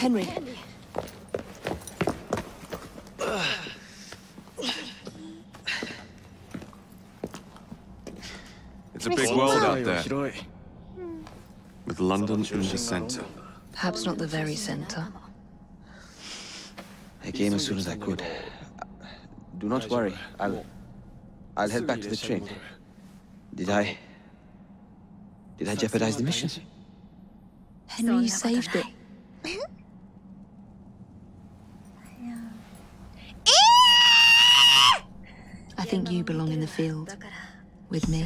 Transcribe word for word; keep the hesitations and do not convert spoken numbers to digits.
Henry. It's a big world out there, with London in the center. Perhaps not the very center. I came as soon as I could. Do not worry. I'll... I'll head back to the train. Did I... Did I jeopardize the mission? Henry, you saved it. I think you belong in the field. With me.